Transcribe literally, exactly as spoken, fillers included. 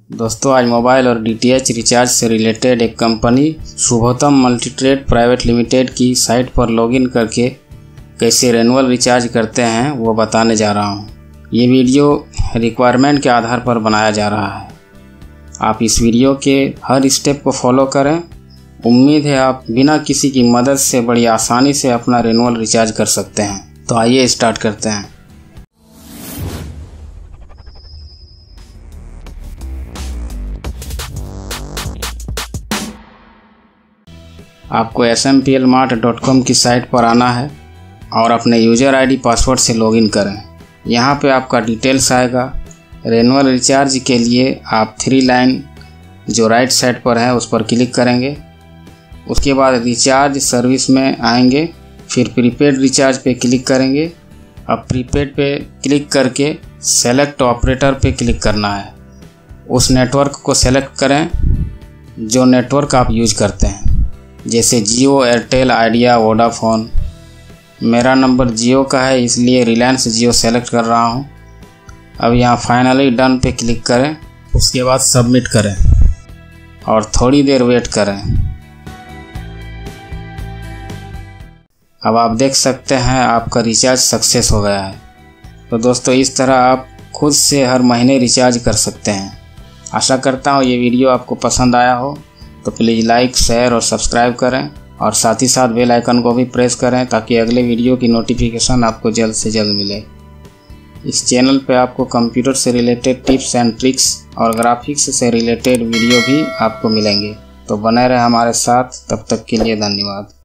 दोस्तों आज मोबाइल और डीटीएच रिचार्ज से रिलेटेड एक company Shubhottam multitrade private limited की साइट पर लॉगिन करके कैसे रेनुअल रिचार्ज करते हैं वो बताने जा रहा हूँ। ये वीडियो रिक्वायरमेंट के आधार पर बनाया जा रहा है। आप इस वीडियो के हर स्टेप को फॉलो करें। उम्मीद है आप बिना किसी की मदद से बड़ी आसानी से अपना रेनुअल रिचार्ज कर सकते हैं। तो आइए स्टार्ट करते हैं। आपको S M P L mart dot com की साइट पर आना है और अपने यूज़र आईडी पासवर्ड से लॉगिन करें। यहाँ पे आपका डिटेल्स आएगा। रेनुअल रिचार्ज के लिए आप थ्री लाइन जो राइट साइड पर है उस पर क्लिक करेंगे। उसके बाद रिचार्ज सर्विस में आएंगे, फिर प्रीपेड रिचार्ज पे क्लिक करेंगे। अब प्रीपेड पे क्लिक करके सेलेक्ट ऑपरेटर पे क्लिक करना है। उस नेटवर्क को सेलेक्ट करें जो नेटवर्क आप यूज करते हैं, जैसे जियो, एयरटेल, आइडिया, वोडाफोन। मेरा नंबर जियो का है इसलिए रिलायंस जियो सेलेक्ट कर रहा हूँ। अब यहाँ फाइनली डन पे क्लिक करें, उसके बाद सबमिट करें और थोड़ी देर वेट करें। अब आप देख सकते हैं आपका रिचार्ज सक्सेस हो गया है। तो दोस्तों इस तरह आप खुद से हर महीने रिचार्ज कर सकते हैं। आशा करता हूँ ये वीडियो आपको पसंद आया हो, तो प्लीज़ लाइक, शेयर और सब्सक्राइब करें और साथ ही साथ बेल आइकन को भी प्रेस करें ताकि अगले वीडियो की नोटिफिकेशन आपको जल्द से जल्द मिले। इस चैनल पे आपको कंप्यूटर से रिलेटेड टिप्स एंड ट्रिक्स और ग्राफिक्स से रिलेटेड वीडियो भी आपको मिलेंगे। तो बने रहे हमारे साथ, तब तक के लिए धन्यवाद।